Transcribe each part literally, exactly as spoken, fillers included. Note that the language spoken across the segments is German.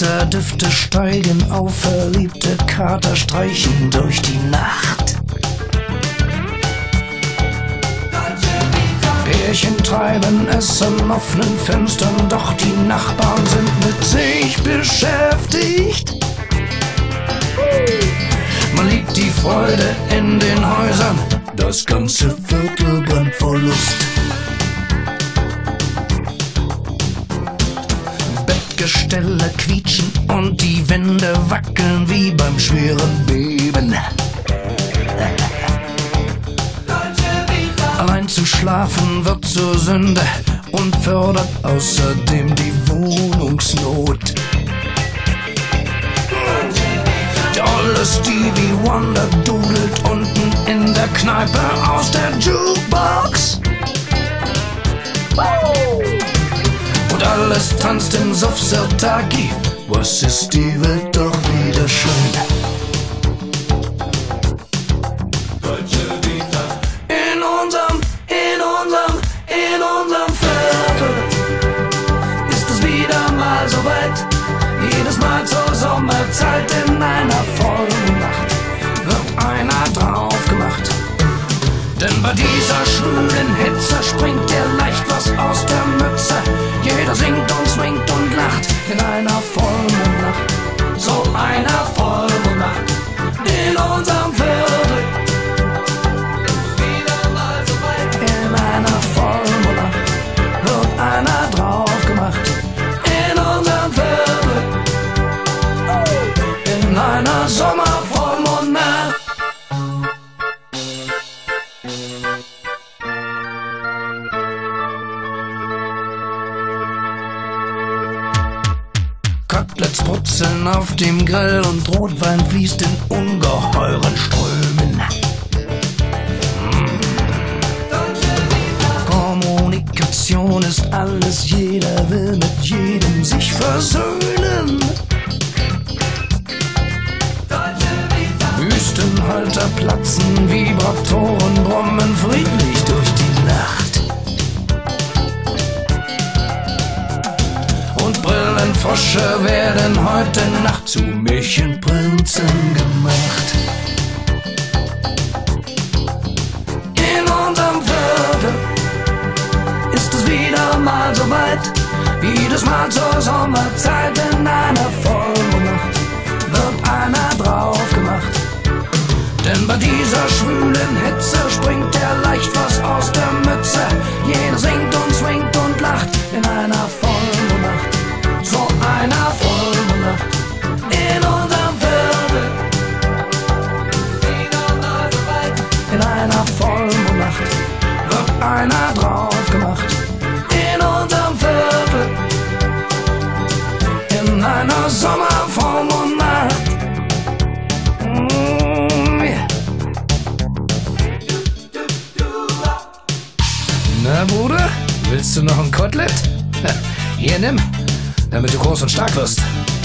Wasserdüfte steigen auf, verliebte Kater streichen durch die Nacht. Pärchen treiben es an offenen Fenstern, doch die Nachbarn sind mit sich beschäftigt. Man liebt die Freude in den Häusern, das ganze Viertel brennt vor Lust. Bettgestelle quietschen und die Wände wackeln wie beim schweren Beben. Allein zu schlafen wird zur Sünde und fördert außerdem die Wohnungsnot. Der olle Stevie Wonder dudelt unten in der Kneipe aus der Jukebox. Und alles tanzt im Suff Sirtaki. Was ist die Welt doch wieder schön. In unserem, in unserem, in unserem Viertel ist es wieder mal so weit. Jedes Mal zur Sommerzeit in einer vollen Nacht wird einer drauf gemacht. Denn bei dieser schwulen Hitze springt dir leicht was aus der Mütze. Jeder singt und swingt und lacht in einer vollen Nacht. So einer vollen Nacht in unserem Viertel. Wieder mal so weit. In einer vollen Nacht wird einer drauf gemacht. In unserem Viertel. In einer Sommervollmondnacht. Koteletts brutzeln auf dem Grill und Rotwein fließt in ungeheuren Strömen. Mm. Kommunikation ist alles, jeder will mit jedem sich versöhnen. Wüstenhalter platzen, Vibratoren brummen friedlich durch die Nacht. Und Brillenfrosche werden heute Nacht zu Märchenprinzen gemacht. In unserem Viertel ist es wieder mal so weit. Jedes Mal zur Sommerzeit in einer vollen Nacht wird einer drauf gemacht. Denn bei dieser schwülen Hitze springt dir leicht was aus der Mütze. Jeder singt und swingt und lacht in einer vollen Nacht. So einer vollen Nacht in unserem Viertel. In einer vollen Nacht wird einer drauf gemacht. In unserem Viertel. In einer Sommervollen Nacht. Na, Bruder, willst du noch ein Kotelett? Hier, nimm, damit du groß und stark wirst.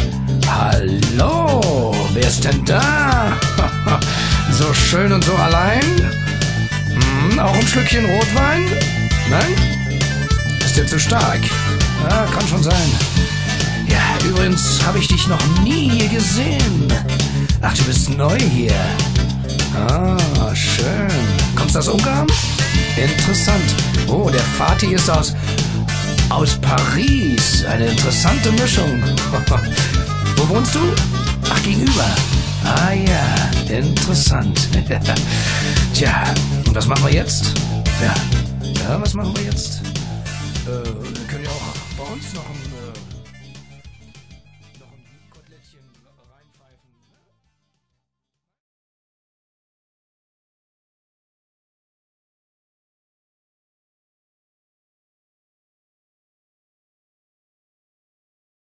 Hallo, wer ist denn da? So schön und so allein? Hm, auch ein Schlückchen Rotwein? Nein? Ist dir zu stark? Ja, kann schon sein. Ja, übrigens habe ich dich noch nie gesehen. Ach, du bist neu hier. Ah, schön. Kommst du aus Ungarn? Interessant. Oh, der Vati ist aus... aus Paris. Eine interessante Mischung. Wo wohnst du? Ach, gegenüber. Ah ja, interessant. Tja, und was machen wir jetzt? Ja, ja, was machen wir jetzt? Äh, wir können ja auch bei uns noch...